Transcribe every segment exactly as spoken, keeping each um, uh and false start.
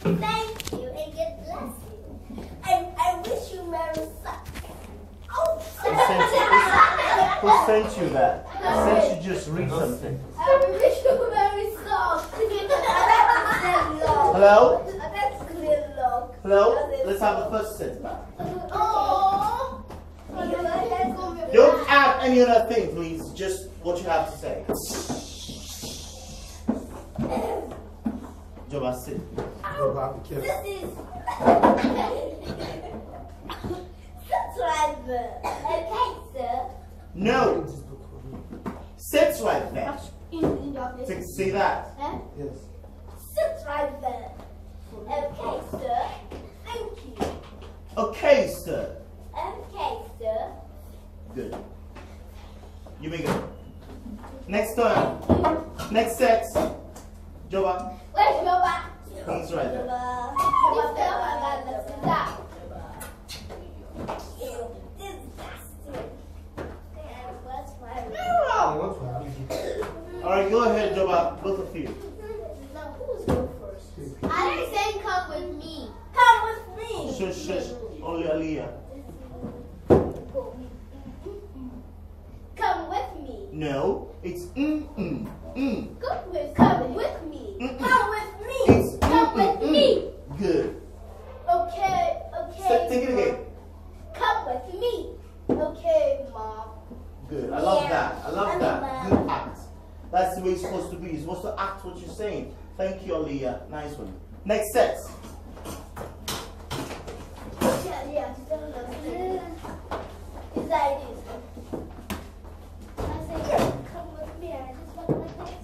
Thank you and God bless you. And I wish you Merry Success. Oh, Who sent you, who, who sent you that? Who sent you just read something? I wish you Merry Success. Hello? That's clear love. Hello? Let's have the first set back. Oh. Don't add any other thing, please. Just what you have to say. Joba, sit. Joba, be careful. This is Sit right there. Okay, sir. No. Sit right there. In, in the office. Say, say that. Huh? Yes. Sit right there. Okay, sir. Thank you. Okay, sir. Okay, sir. Good. You may go. Next turn. Next set. Joba. Where's Joba? He's right there. Joba. Alright, go ahead, Joba. Both of you. Now, who's going first? I didn't say come with me. Come with me. Shush, shush. Only Aliyah. Come with me. No, it's mm mm mm. Come with, come with me. Mm-mm. Come with me. It's Come mm, with mm, me. mm. Good. Okay, okay. So, take it again. Come with me. Okay, Mom. Good. I love Yeah. that. I love I'm that. a man. Good act. That's the way it's supposed to be. You're supposed to act what you're saying. Thank you, Aliyah. Nice one. Next set. Yeah, yeah. Is that it? I say, come with me. I just walk like this.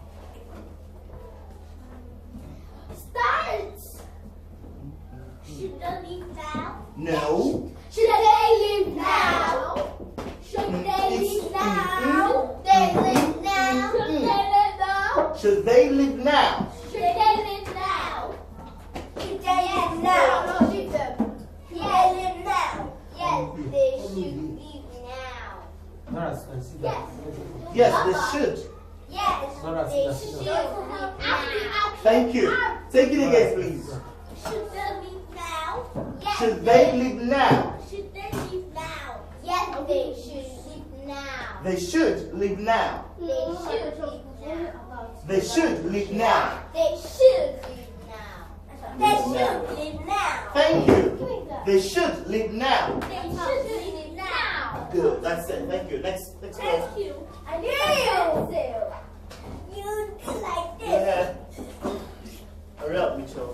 Start. Should I leave now? No. Should they leave now? Should they leave now? They leave now. Should they leave now? Should they live now? Should they leave now? Should they leave now? No, leave them. Should they leave now? Yes, they should leave now. Nora, see that. Yes, they should. Yes, Nora, they sit should down. leave now. Thank you. Take it again, please. Should they leave now? Yes, Should they live now? Should they leave now? Yes, they should leave now. They should live now. They should leave now. They should live now. They should leave now. They should leave now. Thank you. They should live now. They should leave now. Good. That's it. Thank you. Next, next go. Thank you. I knew you. You do like Go this. ahead. Hurry up, Mitchell.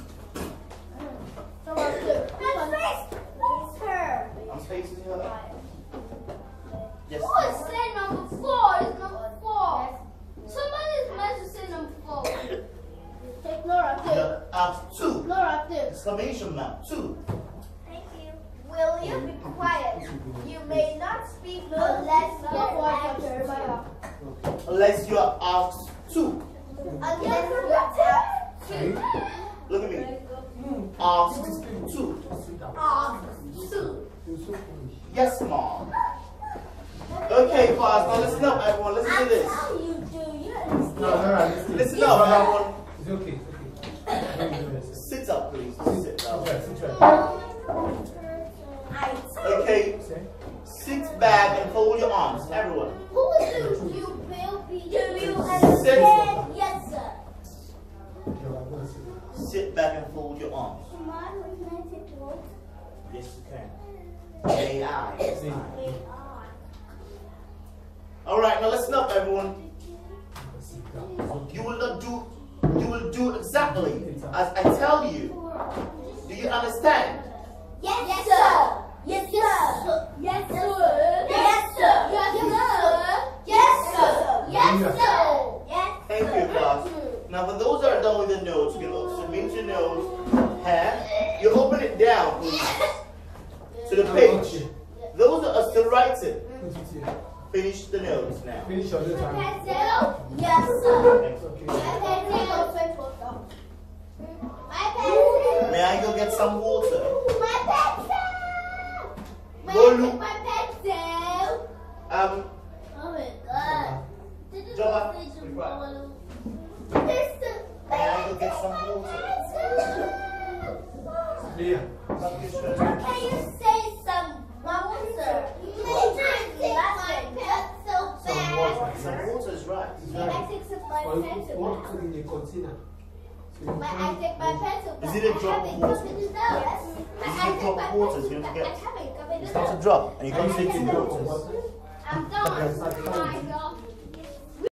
That's face. Face her. I'm facing her. Yes. Who is say number four? It's number four. Somebody is meant to say number four. Take Laura too. Yeah, uh, two. Laura too. Exclamation mark. Two. Thank you. Will you be quiet? You may not speak unless you're asked. Unless you are asked to. Unless you're asked to. Look at me. Asked to. Asked to. Yes, mom. Okay, class. Now listen up, everyone. Listen to this. How you do? You No, understand? Nora, listen. Listen up, everyone. It's okay, it's okay. Sit up, please. Sit Sit up. right, sit right. I Okay. Sit back and fold your arms, everyone. Who is you? You will be. Do you understand? Yes, sir. Sit back and fold your arms. Come on, we're going to take water. Yes, you can. May I? Yes, I. All right, now listen up, everyone. You will not do. You will do exactly as I tell you. Do you understand? Yes, yes, sir. Yes, sir. Yes, sir. Yes, sir. Yes, sir. Yes, sir. Yes, sir. Yes. Thank you, class. Now, for those that are done with the notes, you can submit your notes. Hand. You open it down, please, to the page. Those that are still writing, finish the notes now. Finish your little time. Yes, sir. It's okay. May I go get some water? My pencil. Go look. My pencil. Um, Oh my God. Joba, This is may I go get some water? Leah. Can you say some water? What? Some water. Some water is right. May I take some my Or you pencil want to back? put in a container. So you May I can- take my pencil back? Is it a drop I of haven't water? got it. Yes. May Is I it a take drop my of water? pencil You back? get- I haven't got it. It starts to drop and you can't take I it haven't water. I'm done. Okay, start My counting. God.